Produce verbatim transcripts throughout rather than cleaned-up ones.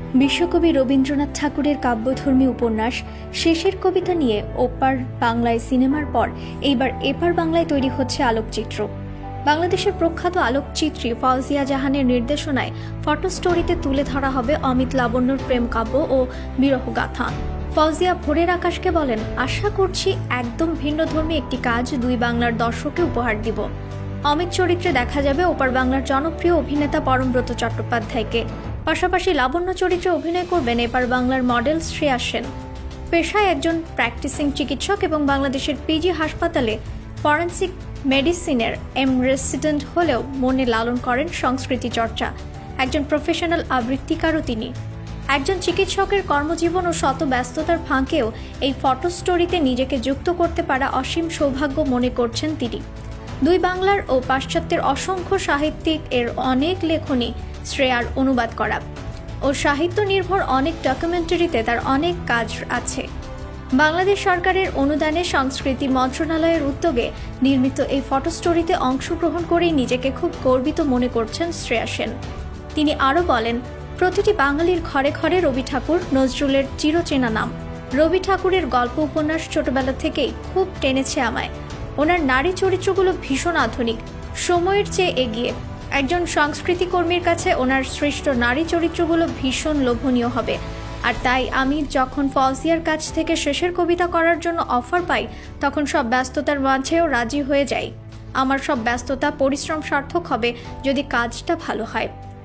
বিশ্বকবি রবীন্দ্রনাথ ঠাকুরের কাব্যধর্মী উপন্যাস শেষের কবিতা নিয়ে ওপার বাংলায় সিনেমার পর এইবার এপার বাংলায় তৈরি হচ্ছে আলোকচিত্র। বাংলাদেশের প্রখ্যাত আলোকচিত্রী ফাউজিয়া জাহানের নির্দেশনায় ফটো স্টোরিতে তুলে ধরা হবে অমিত লাবণ্যর প্রেম কাব্য ও বিরহগাথা। ফাউজিয়া ভোরের আকাশকে বলেন, আশা করছি একদম ভিন্নধর্মী একটি কাজ দুই বাংলার দর্শককে উপহার দিব। অমিত চরিত্রে দেখা যাবে ওপার বাংলার জনপ্রিয় অভিনেতা পরমব্রত চট্টোপাধ্যায়কে। পাশাপাশি লাবণ্য চরিত্রে অভিনয় করবেন এপার বাংলার মডেল শ্রেয়া সেন। পেশায় একজন প্র্যাকটিসিং চিকিৎসক এবং বাংলাদেশের পিজি হাসপাতালে ফরেন্সিক মেডিসিনের এম রেসিডেন্ট হলেও মনে লালন করেন সংস্কৃতি চর্চা। একজন প্রফেশনাল আবৃত্তিকারও তিনি। একজন চিকিৎসকের কর্মজীবন ও শত ব্যস্ততার ফাঁকেও এই ফটো স্টোরিতে নিজেকে যুক্ত করতে পারা অসীম সৌভাগ্য মনে করছেন তিনি। দুই বাংলার ও পাশ্চাত্যের অসংখ্য সাহিত্যিক এর অনেক লেখনী শ্রেয়ার অনুবাদ করা ও সাহিত্য নির্ভর অনেক ডকুমেন্টারিতে তার অনেক কাজ আছে। বাংলাদেশ সরকারের অনুদানে সংস্কৃতি মন্ত্রণালয়ের উদ্যোগে নির্মিত এই ফটো স্টোরিতে অংশগ্রহণ করেই নিজেকে খুব গর্বিত মনে করছেন শ্রেয়া সেন। তিনি আরও বলেন, প্রতিটি বাঙালির ঘরে ঘরে রবি ঠাকুর নজরুলের চিরচেনা নাম। রবি ঠাকুরের গল্প উপন্যাস ছোটবেলা থেকেই খুব টেনেছে আমায়। ওনার নারী চরিত্রগুলো ভীষণ আধুনিক, সময়ের চেয়ে এগিয়ে। একজন সংস্কৃতি কর্মীর কাছে ওনার সৃষ্ট নারী চরিত্রগুলো ভীষণ লোভনীয় হবে। আর তাই আমি যখন ফাউজিয়ার কাছ থেকে শেষের কবিতা করার জন্য অফার পাই, তখন সব ব্যস্ততার মাঝেও রাজি হয়ে যাই। আমার সব ব্যস্ততা পরিশ্রম সার্থক হবে যদি কাজটা ভালো হয়।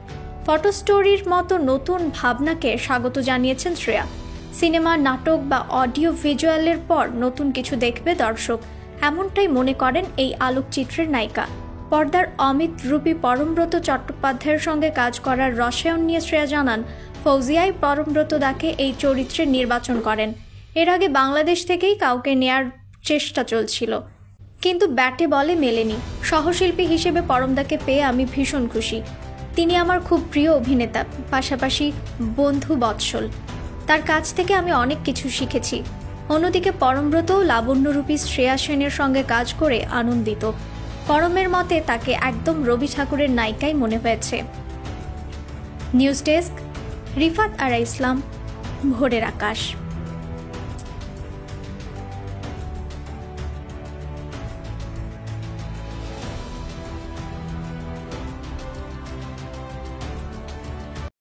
ফটো স্টোরির মতো নতুন ভাবনাকে স্বাগত জানিয়েছেন শ্রেয়া। সিনেমা, নাটক বা অডিও ভিজুয়ালের পর নতুন কিছু দেখবে দর্শক, এমনটাই মনে করেন এই আলোকচিত্রের নায়িকা। পর্দার অমিত রূপী পরমব্রত চট্টোপাধ্যায়ের সঙ্গে কাজ করার রসায়ন নিয়ে শ্রেয়া জানান, ফৌজিয়াই পরমব্রত দাকে এই চরিত্রের নির্বাচন করেন। এর আগে বাংলাদেশ থেকেই কাউকে নেয়ার চেষ্টা চলছিল, কিন্তু ব্যাটে বলে মেলেনি। সহশিল্পী হিসেবে পরমদাকে পেয়ে আমি ভীষণ খুশি। তিনি আমার খুব প্রিয় অভিনেতা, পাশাপাশি বন্ধু বৎসল। তার কাছ থেকে আমি অনেক কিছু শিখেছি। অন্যদিকে পরমব্রত ও লাবণ্যরূপী শ্রেয়া সেনের সঙ্গে কাজ করে আনন্দিত। পরমের মতে তাকে একদম রবি ঠাকুরের নায়িকাই মনে হয়েছে। নিউজ ডেস্ক, রিফাত আরা ইসলাম, ভোরের আকাশ।